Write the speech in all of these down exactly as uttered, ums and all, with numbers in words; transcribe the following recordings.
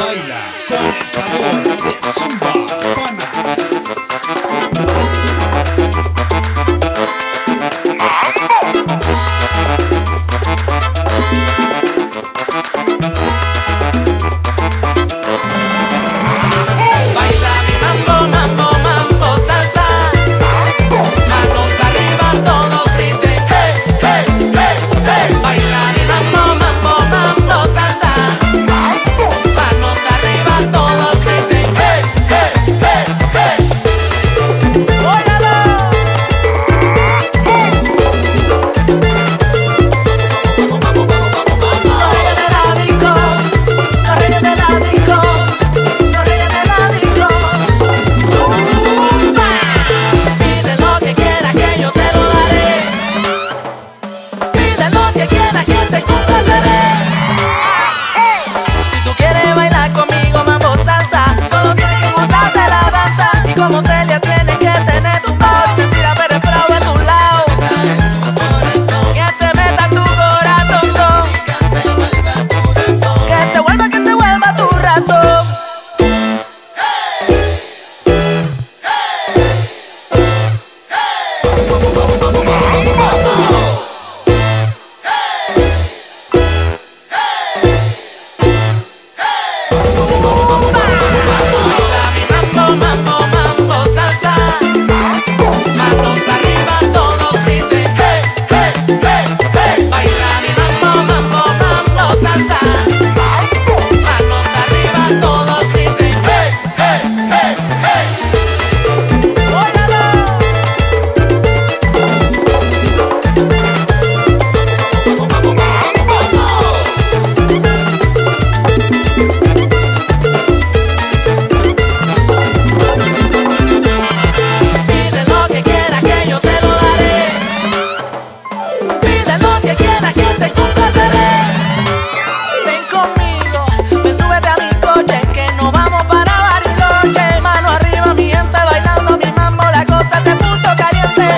Baila con el sabor de Zumba Panas. Como Celia tiene que tener tu voz, sentir a ver el flow a tu lado, que se meta en tu corazón, que se vuelva, que se vuelva tu razón.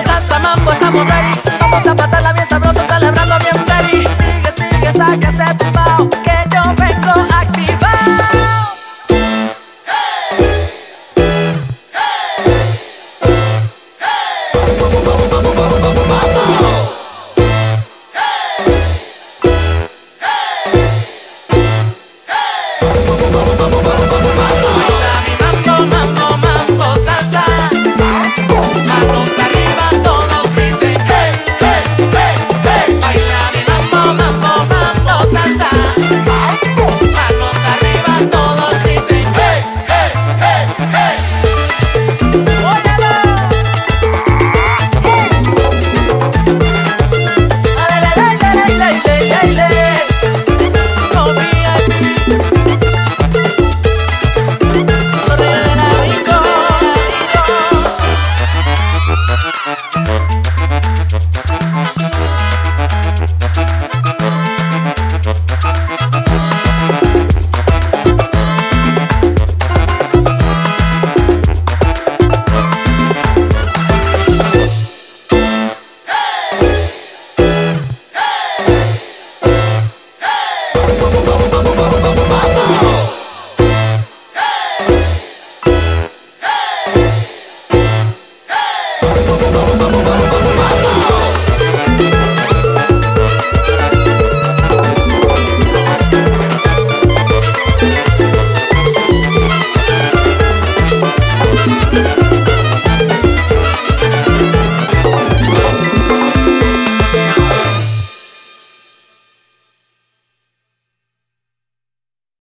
Vamos a pasarla bien sabroso, celebrando bien feliz. Sigue, sigue, sáquese tu